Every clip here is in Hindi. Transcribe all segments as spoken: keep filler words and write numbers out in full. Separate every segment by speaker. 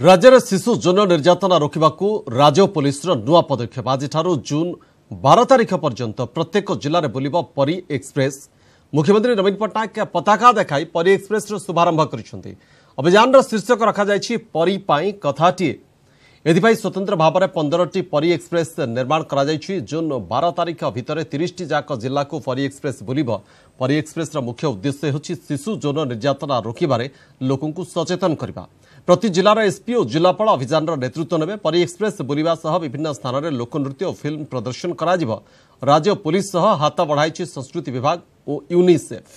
Speaker 1: राज्य शिशु यौन निर्यातना रोकवाकू राज्य पुलिस नुआ पदक्षेप आज जून बारह तारिख पर्यंत प्रत्येक जिले में बुलिब परी एक्सप्रेस। मुख्यमंत्री नवीन पट्टनायक पताका देखाई परी एक्सप्रेस शुभारंभ कर अभियान शीर्षक रखा परी पाई कथाटीए। एथिपाई स्वतंत्र भाव में पंद्रह टी परी एक्सप्रेस निर्माण करा जून बारह तारिख भितर तीस टी जाक जिला को परी एक्सप्रेस बुलिब। परी एक्सप्रेस मुख्य उद्देश्य होछि शिशु यौन निर्यातना रोकबारे लोकंकु सचेतन करबा। प्रति जिलार एसपी और जिलापाल अभियान नेतृत्व नेबे। परी एक्सप्रेस बुलिबा सह विभिन्न स्थान में लोकनृत्य और फिल्म प्रदर्शन करा जिवो। राज्य पुलिस सह हाथ बढ़ाई संस्कृति विभाग और UNICEF.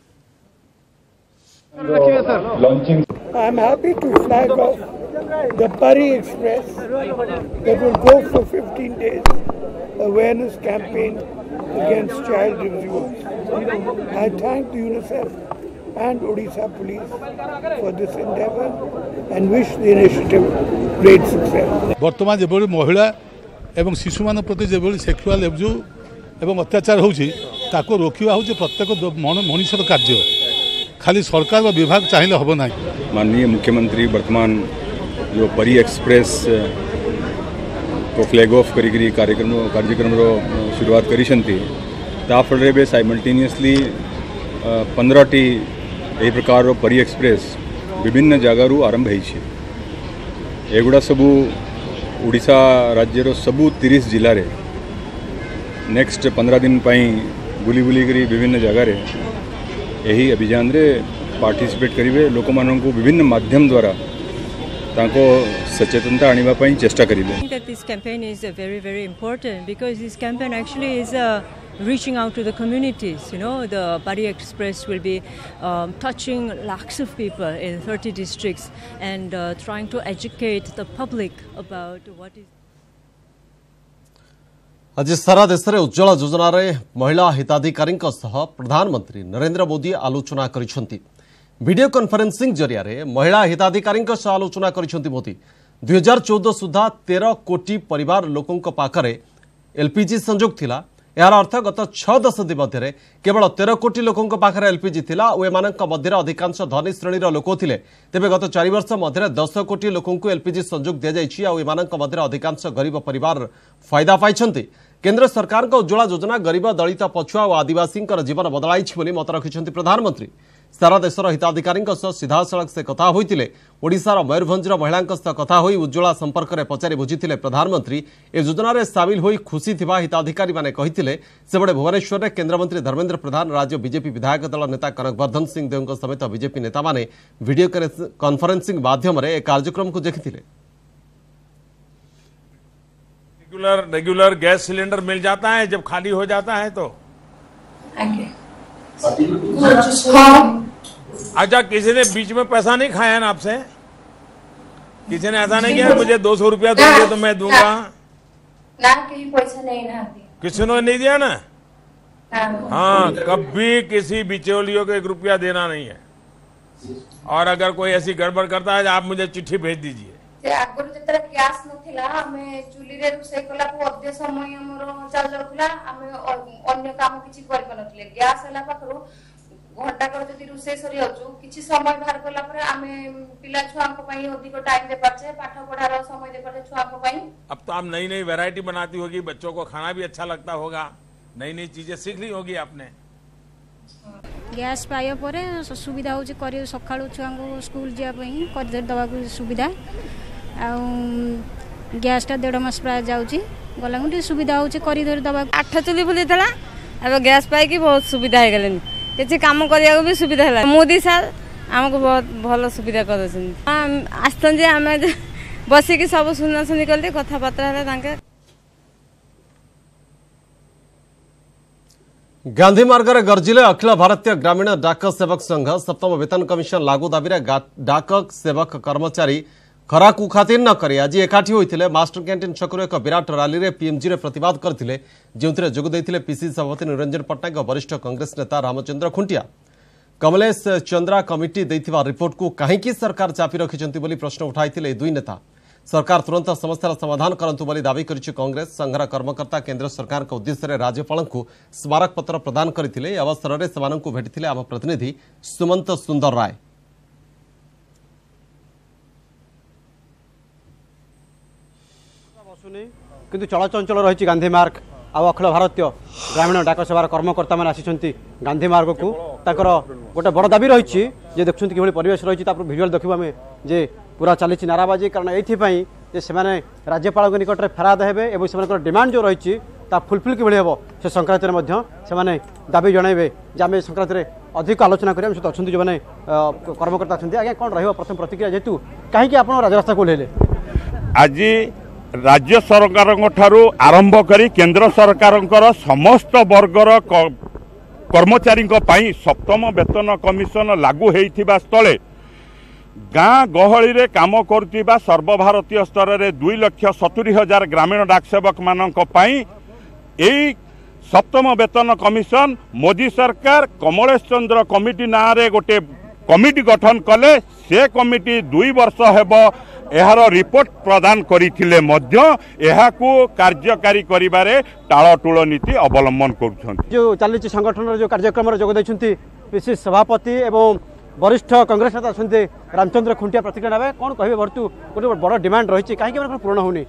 Speaker 2: I am happy to flag off the Pari Express that will go for fifteen days awareness campaign against child abuse. I thank the UNICEF and Odisha Police for this endeavour and wish the initiative great success.
Speaker 3: वर्तमान जो महिला एवं शिशु मान प्रति जो सेक्सुअल एब्यूज एवं अत्याचार होउछि ताको रोकिबा होउछि प्रत्येक मनुष्यर कार्य। खाली सरकार व विभाग चाहिए हम ना।
Speaker 4: माननीय मुख्यमंत्री वर्तमान जो परी एक्सप्रेस को फ्लैग ऑफ करी कार्यक्रम कार्यक्रम शुरुआत करी बे साइमल्टेनियसली पंद्रह टी यही प्रकार परी एक्सप्रेस विभिन्न जगार आरंभ होगुड़ा सबू ओडिशा राज्यर सबू तीस जिले में नेक्स्ट पंद्रह दिन बुली बुली करी विभिन्न जगार यही अभियान रे पार्टिसिपेट करेंगे। लोक मान को विभिन्न माध्यम द्वारा तांको सचेतनता आनिबा पई चेष्टा करिवे।
Speaker 5: I think that this campaign is uh, very very important because this campaign actually is uh, reaching out to the communities. You know, the Pari Express will be um, touching lakhs of people in thirty districts and uh, trying to educate the public about what is.
Speaker 1: आज सारा देश में उज्ज्वला योजना रे महिला हिताधिकारी प्रधानमंत्री नरेंद्र मोदी आलोचना करिसेंती। वीडियो कॉन्फ्रेंसिंग जरिया रे महिला हिताधिकारी आलोचना करिसेंती मोदी। दुई हजार चौदह सुधा तेरह कोटी परिवार लोकों पाखरे एलपीजी संजोग थिला। यार अर्थ गत छह दशंधि मध्य केवल तेरह कोटी लोकों पाखरे एलपीजी थिला और एमानक मध्य अधिकांश धनी श्रेणी लोक थिले। तेबे गत चार वर्ष मध्य दस कोटी लोकों एलपीजी संजोग दि जाइछि और एमानक मध्य अधिकांश गरीब परिवार फायदा पाइछंती। केंद्र सरकार का उज्ज्वला योजना गरीब दलित पछुआ और आदिवासी जीवन बदलाई मत रखिंट प्रधानमंत्री। सारा देशर हिताधिकारी सीधा सड़क से कथा होइतिले। ओडिशार मयूरभंजर महिला कथा होई उज्ज्वला संपर्क में पचारि बुझीथिले प्रधानमंत्री। ए योजना रे सामिल होई खुशी थिबा हिताधिकारी माने कहिथिले। सेबडे भुवनेश्वर में केंद्रमंत्री धर्मेंद्र प्रधान, राज्य बीजेपी विधायक दल नेता कनकवर्धन सिंह देव समेत बीजेपी नेता माने वीडियो कॉन्फ्रेंसिंग माध्यम रे कार्यक्रम को देखिथिले।
Speaker 6: रेगुलर रेगुलर गैस सिलेंडर मिल जाता है जब खाली हो जाता है तो। अच्छा, किसी ने बीच में पैसा नहीं खाया ना आपसे? किसी ने ऐसा नहीं किया मुझे दो सौ रुपया दोगे तो मैं दूंगा
Speaker 7: ना? कहीं पैसा नहीं ना
Speaker 6: किसी ने नहीं दिया ना। हाँ, कभी किसी बिचौलियों को एक रुपया देना नहीं है। और अगर कोई ऐसी गड़बड़ करता है आप मुझे चिट्ठी भेज दीजिए।
Speaker 7: आगुरी जतरा गैस नथिला हमें चुली रे रोसई कला को अधे समय हमर चल जाउतला। हमें अन्य काम किछि करि पनथले। गैस हला पाखरो घंटा कर जदि रोसई सरी आजु किछि समय बाहर कला पर हमें पिला छुआ को पई अधिक टाइम दे पाछे पाठ पढ़ार समय दे पाछे छुआ को पई। अब तो आप नई नई वैरायटी बनाती होगी, बच्चों को खाना भी अच्छा लगता होगा, नई नई चीजें सीख ली होगी आपने।
Speaker 8: गैस पाया परे सुविधा होछि करी सखाळु छुआ को स्कूल जिया पई कर दे दवा को सुविधा आ गैस टा डेढ़ मास प्राय जाउची गला गुटी सुविधा होछि करी दे दवा।
Speaker 9: आठ चुली फुली थला अब गैस पाई की बहुत सुविधा हे गेलेनी। किछि काम करिया भी सुविधा हला। मोदी सर हमको बहुत भलो सुविधा कर दछन। हम आस्तन जे हमें बसी की सब सुनना सुनी करले कथा पत्र हला तांके।
Speaker 1: गांधी मार्ग में गर्जिले अखिल भारतीय ग्रामीण डाक सेवक संघ। सप्तम वेतन कमिशन लागू दाबी डाक सेवक कर्मचारी खराकू खातिर न करी आज एकाठी होते मास्टर कैंटीन छकरू एक विराट रैली रे पीएमजी रे प्रतिवाद करथिले, जोंथिरे जोग दैथिले पीसीसी सभापति निरंजन पट्टनायक, वरिष्ठ कांग्रेस नेता रामचंद्र खुंटिया। कमलेश चंद्रा कमिटी दैथिबा रिपोर्ट को कहीं सरकार चापी रखिछंती बोली प्रश्न उठाइथिले दुई नेता। सरकार तुरंत समस्यार समाधान करंतु बोली दाबी करिछि कांग्रेस। संघर कर्मकर्ता केंद्र सरकार के उद्देश्य राज्यपाल को स्मारक पत्र प्रदान करथिले। अवसर में सेमानंकु भेटिथिले आम प्रतिनिधि सुमंत सुंदर राय।
Speaker 10: किंतु चलचंचल रही गांधी मार्ग आ अखिल भारतीय ग्रामीण डाक सेवार कर्मकर्ता मैंने आसी गांधी मार्ग को ताकर गोटे बड़ दाबी रही देखुं कि परिवेश रही भिजुआल देखा आम जे पूरा चली नाराबाजी कारण ये से राज्यपाल निकट में फेराद हेबे और से डिमांड जो रही फुलफिल कि हम से संक्रांति में दाबी जनइबे जे आम संक्रांति में अधिक आलोचना करें सहित अच्छा जो मैंने कर्मकर्ता अच्छा आज्ञा कौन रही प्रतिक्रिया जेहेतु कहीं आप राजरास्ता को ओह्लैले
Speaker 11: आज राज्य सरकार आरंभ करी केंद्र सरकार समस्त वर्गर कर्मचारी सप्तम वेतन कमिशन लागू होइथिबा स्थले गाँ गहली रे काम करुवा सर्वभारतीय स्तर में दुई लक्ष सतुरी हजार ग्रामीण डाक सेवक मानक पई एई सप्तम वेतन कमिशन मोदी सरकार कमलेश चंद्र कमिटी ना रे गोटे कमिटी गठन कले से कमिटी दुई वर्ष हेबो एहार रिपोर्ट प्रदान करथिले मध्य एहाकू कार्यकारी करिबारे टाळटुळ नीति अवलंबन करुछन्ति
Speaker 10: जो चली संगठन जो कार्यक्रम जोग दैछन्ति पीसी सभापति एवं वरिष्ठ कांग्रेस नेता अच्छा रामचंद्र खुंटिया प्रतिक्रिया ना कौन कहे बर्तु गोटे बड़ डिमांड रही कहीं पूर्ण होनी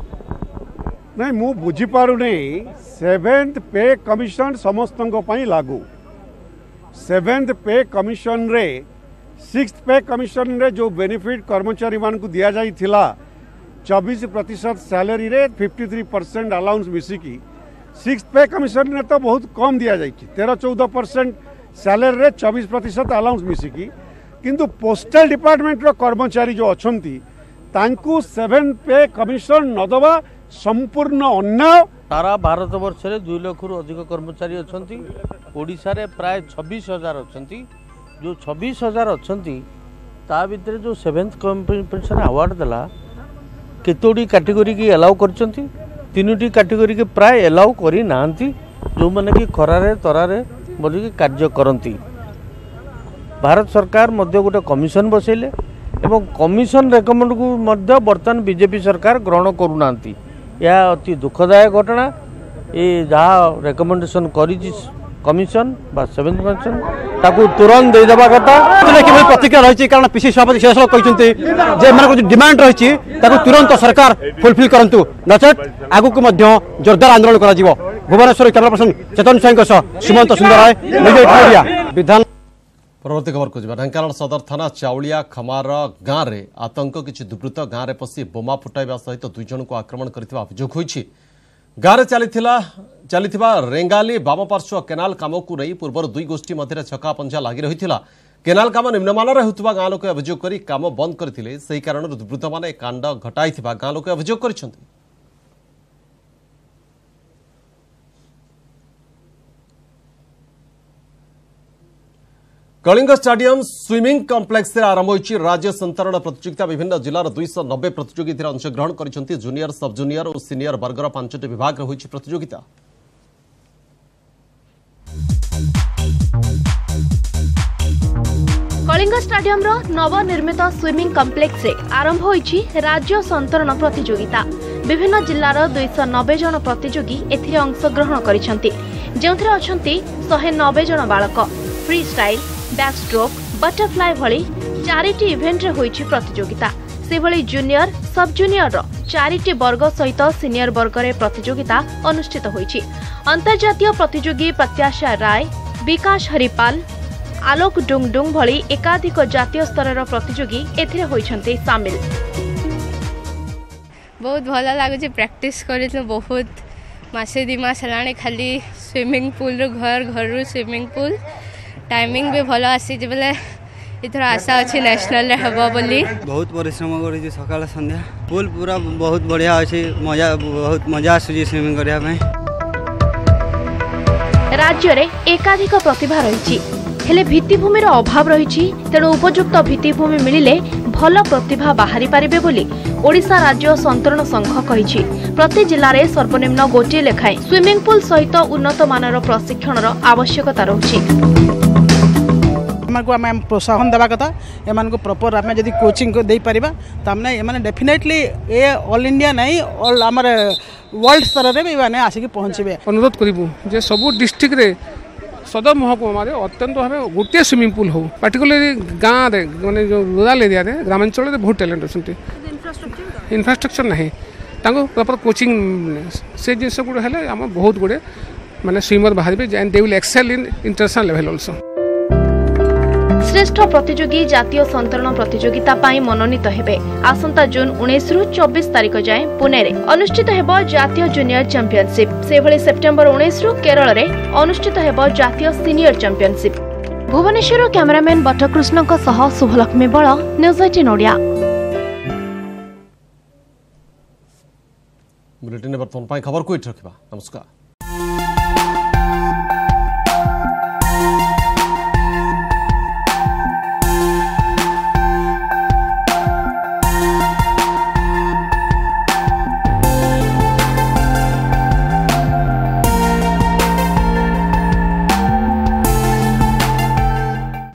Speaker 12: नहीं मु बुझीपारुनी सेवेन्थ पे कमिशन समस्त लागू सेवेन्थ पे कमिशन रे सिक्स पे कमिशन रे जो बेनिफिट कर्मचारी मान को दिया जाई थिला चौबीस प्रतिशत सैलरी रे फिफ्टी थ्री परसेंट अलाउंस मिसिकी सिक्स पे कमिशन रे तो बहुत कम दिया जाई तेरह चौदह परसेंट सैलरी रे चौबीस प्रतिशत अलाउंस मिसिकी किंतु पोस्टल डिपार्टमेंट रो कर्मचारी जो अछंती तांकू सेवन पे कमिशन न दबा संपूर्ण अन्याय।
Speaker 13: सारा भारत वर्ष रे दुई लाख रु अधिक कर्मचारी अछंती ओडिशा रे प्राय छब्बीस हजार अछंती जो छब्बीस हजार अछंती ता भितर जो सेवेन्थ कमिशन अवार्ड देला केतोडी कैटेगरी की अलाउ करछंती तीनोटी कैटेगरी के प्राय अलाउ करी नांती जो माने कि खरारे तरारे बोलिकी कार्य करती भारत सरकार मध्य गोटे कमिशन बसैले एवं कमिशन रेकमेंड को मध्य बर्तमान बीजेपी सरकार ग्रहण करूना यह अति दुखदायक घटना ये जहाँ रेकमेंडेशन करी कमिशन बा सेवेन्थ कमिशन ताकू तुरंत दे देबा कथा
Speaker 10: प्रतिक्रिया रही कारण पीसी सभापति शेष कहते जे माने जो डिमांड रही तुरंत सरकार फुलफिल करंतु नचेत आगु को मध्य जोरदार आंदोलन करा जीवो। भुवनेश्वर कैमरा पर्सन चेतन साई सुमंत सुंदर राय विधान।
Speaker 1: परवर्ती खबर को ढेंकानाल सदर थाना चाउलिया खमार गाँव में आतंक किसी दुर्बृत्त गाँव में पशि बोमा फुटाइबा सहित दुई जन को आक्रमण करथिबा अभियोग होइछि। गाँव में चलीथिला चलीथिबा रेंगाली बामपार्श्व केनाल काम को नहीं पूर्व दुई गोष्ठी मध्य छका पंजा लगी रही केनाल काम निम्नमान होता गाँ लोक अभियोग कर काम बंद करते से कारण दुर्बृत्त मैंने कांड घटाई गाँ लोक अभियोग कर कलिंग स्टाडियम स्विमिंग कॉम्प्लेक्स से आरंभ होइछि राज्य संतरण प्रतियोगिता विभिन्न जिलार दुई सौ नब्बे प्रतियोगी अंशग्रहण कर जूनियर सब जूनियर और सीनियर वर्गर पांचटी विभाग होइछि प्रतियोगिता।
Speaker 14: कलिंग स्टाडियम रो नवनिर्मित स्विमिंग कॉम्प्लेक्स रे आरंभ होइछि राज्य संतरण प्रतियोगिता विभिन्न जिलार दुई सौ नब्बे जन प्रतियोगी एथिरे अंशग्रहण करिसेंति जेउथिरे अछंती एक सौ नब्बे जन बालक फ्री स्टाइल बैकस्ट्रोक बटरफ्लाई भली चारिटी इवेंट रे होइछि प्रतियोगिता से भली जूनियर सब जूनियर रो चारिटी वर्ग सहित सीनियर वर्ग रे प्रतियोगिता अनुष्ठित होइछि। अंतर्जातीय प्रतियोगी प्रत्याशा राय विकास हरिपाल आलोक डुंगडुंग भली एकाधिक जातीय स्तर प्रतियोगी एथिरे होइछन्ते शामिल।
Speaker 15: बहुत भल लागुछि प्रैक्टिस करी तो बहुत मासे दी मास हलाने खाली स्विमिंग पूल रो घर घर रो स्विमिंग पूल टाइमिंग भी भल आसी बेले इथर आशा अच्छी नेशनल रे हबो बोली
Speaker 16: बहुत परिश्रम करी सकाळ संध्या पूल पूरा बहुत बढ़िया अछि मजा बहुत मजा आसुछि स्विमिंग करिया में।
Speaker 14: राज्य रे एकाधिक प्रतिभा रहिछि हेले भित्तिभूमिर अभाव रहिछि तेणु उपयुक्त भित्तिभूमि मिलिले भल प्रतिभा बाहरी पारिबे बोली ओडिशा राज्य संतरण संघ कहिछि। प्रति जिल्ला रे सर्वनिम्न गोटे लेखाएं स्विमिंग पूल सहित उन्नत मानर प्रशिक्षणर आवश्यकता रहुछि।
Speaker 17: को आम प्रोत्साहन देवा कथा एम प्रॉपर आम जब कोचिंग दे पारिबा तामने एमाने डेफिनेटली ए ऑल इंडिया नहीं ऑल आमर वर्ल्ड स्तर रे भी माने आसिक पहुँचे।
Speaker 18: अनुरोध करूँ जे सबू डिस्ट्रिक्ट रे सदर महकुमा अत्यंत भाव गोटे स्विमिंग पूल हो पार्टिकुलरली गाँव में माने जो रूराल एरिया रे ग्रामांचल बहुत टैलेंट अच्छा इंफ्रास्ट्रक्चर ना प्रॉपर कोचिंग से जिनस गुड़ है आम बहुत गुड़े माने स्विमर बाहर and they will excel in international level also.
Speaker 14: श्रेष्ठ प्रतियोगी जातीय संतरण प्रतियोगिता पाई मनोनीत हेबे। आसंता जून उन्नीस रु चौबीस तारिख जाए पुणे रे अनुष्ठित हेबो जातीय जूनियर चैंपियनशिप। सेभଳି सेप्टेम्बर उन्नीस रु केरल रे अनुष्ठित हेबो जातीय senior championship. Bhubaneswar cameraman Batakrishna सह शुभलक्ष्मी बळ, न्यूज एटीन ओडिया।
Speaker 1: बुलेटिन बर्तमान खबर को रखा। नमस्कार।